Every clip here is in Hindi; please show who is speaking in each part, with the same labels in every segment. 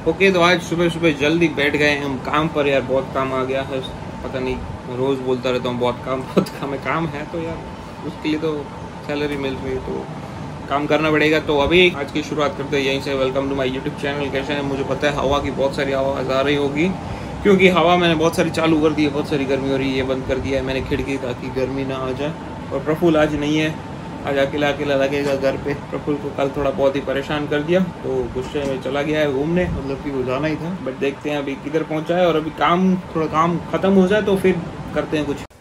Speaker 1: ओके, तो आज सुबह सुबह जल्दी बैठ गए हम काम पर। यार बहुत काम आ गया है, पता नहीं, रोज़ बोलता रहता हूँ बहुत काम है। काम है तो यार उसके लिए तो सैलरी मिल रही है तो काम करना पड़ेगा। तो अभी आज की शुरुआत करते हैं यहीं से। Welcome to my YouTube channel. कैसे हैं? मुझे पता है हवा की बहुत सारी आवाज़ आ रही होगी, क्योंकि हवा मैंने बहुत सारी चालू कर दी है। बहुत सारी गर्मी हो रही है, ये बंद कर दिया है मैंने खिड़की ताकि गर्मी ना आ जाए। और प्रफुल्ल आज नहीं है, आज अकेला अकेला लगेगा घर पे। प्रफुल्ल को कल थोड़ा बहुत ही परेशान कर दिया तो गुस्से में चला गया है घूमने, मतलब कि वो जाना ही था। बट देखते हैं अभी किधर पहुंचा है, और अभी थोड़ा काम खत्म हो जाए तो फिर करते हैं कुछ।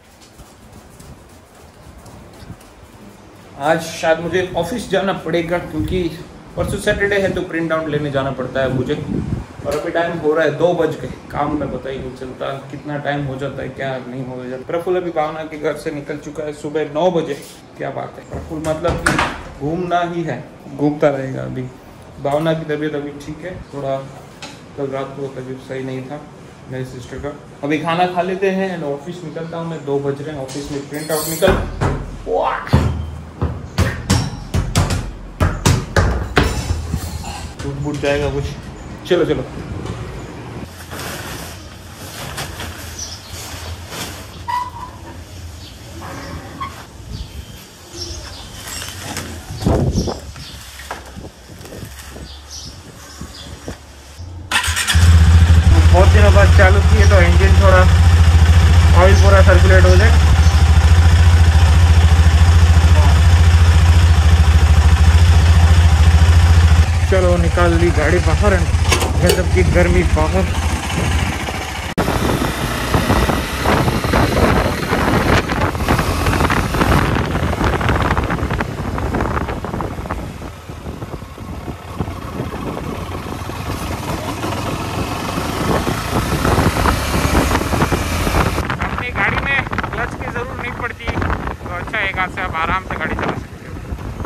Speaker 1: आज शायद मुझे ऑफिस जाना पड़ेगा, क्योंकि परसों सैटरडे है तो प्रिंट आउट लेने जाना पड़ता है मुझे। और अभी टाइम हो रहा है 2 बज गए। काम में पता ही नहीं चलता कितना टाइम हो जाता है, क्या नहीं हो जाता। प्रफुल्ल अभी भावना के घर से निकल चुका है सुबह 9 बजे। क्या बात है, प्रफुल्ल मतलब कि घूमना ही है, घूमता रहेगा। अभी भावना की तबीयत अभी ठीक है, थोड़ा कल रात को तबीयत सही नहीं था मेरी सिस्टर का। अभी खाना खा लेते हैं एंड ऑफिस निकलता हूँ मैं। 2 बज रहे हैं, ऑफिस में प्रिंट आउट निकल टूट जाएगा कुछ। चलो चलो बहुत दिनों बाद चालू किए तो इंजन थोड़ा ऑयल पूरा सर्कुलेट हो जाए। चलो निकाल ली गाड़ी बाहर, गजब की गर्मी बाहर। अपनी गाड़ी में क्लच की जरूरत नहीं पड़ती तो अच्छा, एक हाथ से आप आराम से गाड़ी चला सकते हो।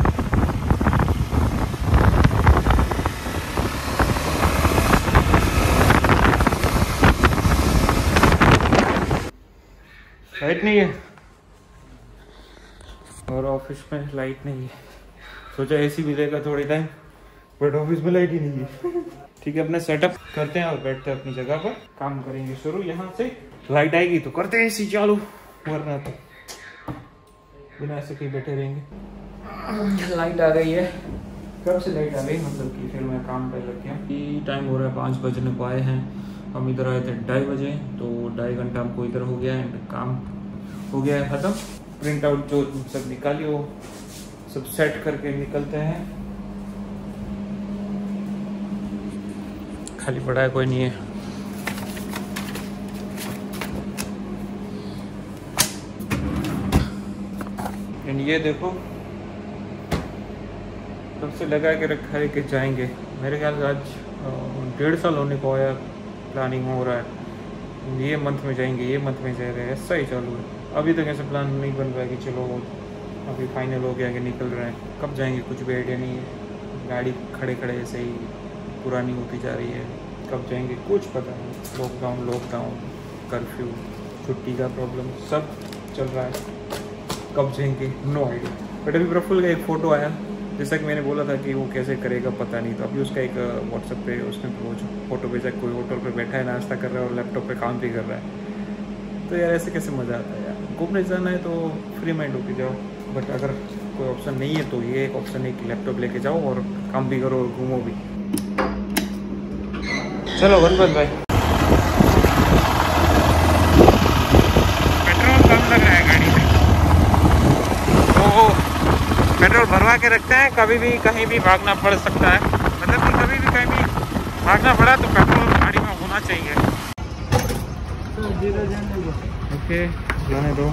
Speaker 1: लाइट नहीं है और ऑफिस में लाइट नहीं है। सोचा एसी मिलेगा थोड़ी टाइम, बट ऑफिस में लाइट ही नहीं है। ठीक है, अपने सेटअप करते हैं और बैठते हैं अपनी जगह पर। काम करेंगे शुरू यहाँ से। लाइट आएगी तो करते हैं एसी चालू, वरना तो बिना ऐसे कहीं बैठे रहेंगे। लाइट आ गई है, कब से लाइट आ गई, मतलब कि फिर मैं काम पे लग गया। टाइम हो रहा है 5 बजने को आए हैं। हम इधर आए थे 2:30 बजे, तो 2.5 घंटा हमको इधर हो गया एंड काम हो गया है खत्म। प्रिंट आउट जो सब निकाली वो सब सेट करके निकलते हैं। खाली पड़ा है, कोई नहीं है। एंड ये देखो तब से लगा के रखा है कि जाएंगे। मेरे ख्याल से आज 1.5 साल होने को आया, प्लानिंग हो रहा है ये मंथ में जाएंगे, ये मंथ में जा रहे हैं, ऐसा ही चालू है। अभी तक ऐसा प्लान नहीं बन रहा है कि चलो अभी फाइनल हो गया कि निकल रहे हैं। कब जाएंगे कुछ भी आइडिया नहीं है। गाड़ी खड़े खड़े ऐसे ही पुरानी होती जा रही है, कब जाएंगे कुछ पता नहीं। लॉकडाउन कर्फ्यू, छुट्टी का प्रॉब्लम सब चल रहा है, कब जाएंगे नो आइडिया। बट अभी प्रफुल्ल का एक फ़ोटो आया, जैसा कि मैंने बोला था कि वो कैसे करेगा पता नहीं, तो अभी उसका एक व्हाट्सएप पे उसने वो फोटो भेजा, कोई होटल पे बैठा है, नाश्ता कर रहा है और लैपटॉप पे काम भी कर रहा है। तो यार ऐसे कैसे मज़ा आता है यार। घूमने जाना है तो फ्री माइंड होके जाओ, बट अगर कोई ऑप्शन नहीं है तो ये एक ऑप्शन है कि लैपटॉप लेके जाओ और काम भी करो और घूमो भी। चलो गणपत भाई, पेट्रोल कम लग रहा है गाड़ी में तो पेट्रोल भरवा के रखते हैं, कभी भी कहीं भी भागना पड़ सकता है। मतलब कि कभी भी कहीं भी भागना पड़ा तो पेट्रोल गाड़ी में होना चाहिए। ओके, जाने दो,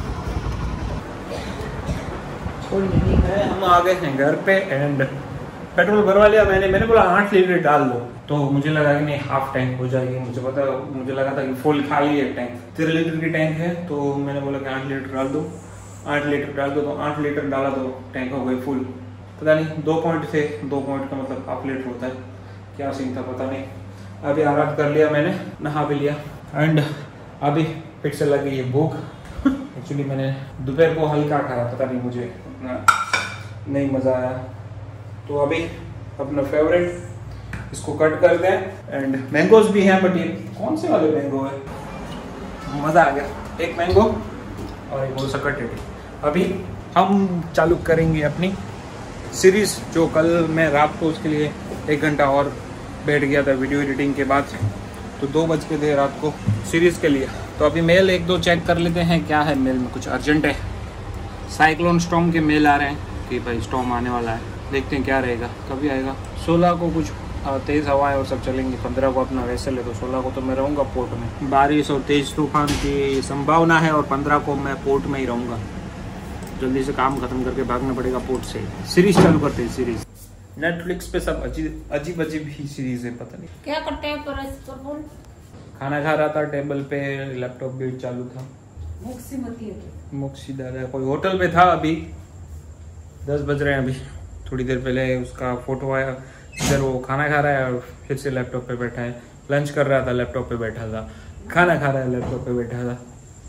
Speaker 1: कोई नहीं है। हम आ गए हैं घर पे एंड पेट्रोल भरवा लिया मैंने बोला 8 लीटर डाल दो, तो मुझे लगा कि नहीं हाफ टैंक हो जाएगी। मुझे लगा था कि फुल खाली है टैंक, 13 लीटर की टैंक है, तो मैंने बोला कि 8 लीटर डाल दो। 8 लीटर डाल दो, तो 8 लीटर डाला तो टैंक हो गई फुल। पता नहीं 2 पॉइंट थे, 2 पॉइंट का मतलब हाफ लीटर होता है, क्या सीन था पता नहीं। अभी आराम कर लिया मैंने, नहा भी लिया एंड अभी फिर से लगी ये भूख। एक्चुअली मैंने दोपहर को हल्का खाया, पता नहीं मुझे उतना नहीं मज़ा आया। तो अभी अपना फेवरेट इसको कट करते हैं। एंड मैंगोज भी हैं, बट ये कौन से वाले मैंगो है, मज़ा आ गया। एक मैंगो और एक वो सकट टेटी। अभी हम चालू करेंगे अपनी सीरीज़, जो कल मैं रात को उसके लिए 1 घंटा और बैठ गया था वीडियो एडिटिंग के बाद, तो 2 बज के थे रात को सीरीज़ के लिए। तो अभी मेल 1-2 चेक कर लेते हैं, क्या है मेल में, कुछ अर्जेंट है। साइक्लोन स्टॉर्म के मेल आ रहे हैं कि भाई स्टॉर्म आने वाला है, देखते हैं क्या रहेगा, कभी आएगा। 16 को कुछ तेज़ हवाएं और सब चलेंगी, 15 को अपना वैसल है, तो 16 को तो मैं रहूँगा पोर्ट में। बारिश और तेज़ तूफान की संभावना है, और 15 को मैं पोर्ट में ही रहूँगा। जल्दी से काम खत्म करके भागना पड़ेगा पोर्ट से। सीरीज चालू करते हैं, सीरीज नेटफ्लिक्स पे सब अजीब ही सीरीज है, पता नहीं
Speaker 2: क्या करते हैं। पर बोल,
Speaker 1: खाना खा रहा था टेबल पे, लैपटॉप भी चालू था। मुक्सी दादा कोई होटल पे था। अभी 10 बज रहे हैं, अभी थोड़ी देर पहले उसका फोटो आया, इधर वो खाना खा रहा है और फिर से लैपटॉप पे बैठा है। लंच कर रहा था, लैपटॉप पे बैठा था, खाना खा रहा है, लैपटॉप पे बैठा था।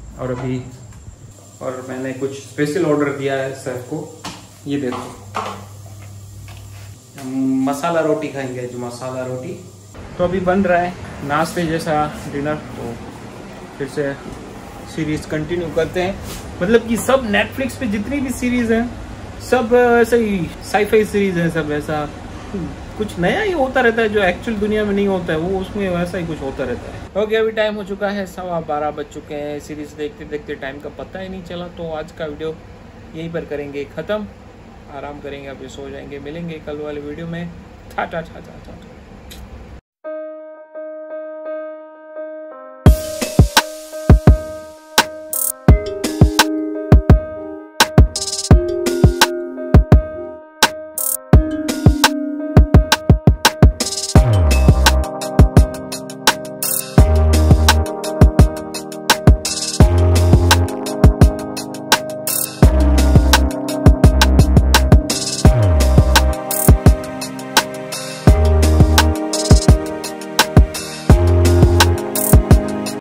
Speaker 1: और मैंने कुछ स्पेशल ऑर्डर किया है सर को, ये देखो, मसाला रोटी खाएंगे, जो मसाला रोटी। तो अभी बन रहा है नाश्ते जैसा डिनर, तो फिर से सीरीज कंटिन्यू करते हैं। मतलब कि सब नेटफ्लिक्स पे जितनी भी सीरीज हैं सब ऐसे ही साईफाई सीरीज है, सब ऐसा कुछ नया ही होता रहता है, जो एक्चुअल दुनिया में नहीं होता है वो उसमें वैसा ही कुछ होता रहता है। ओके, अभी टाइम हो चुका है 12:15 बज चुके हैं। सीरीज देखते देखते टाइम का पता ही नहीं चला। तो आज का वीडियो यहीं पर करेंगे ख़त्म, आराम करेंगे, अभी सो जाएंगे। मिलेंगे कल वाले वीडियो में। टाटा।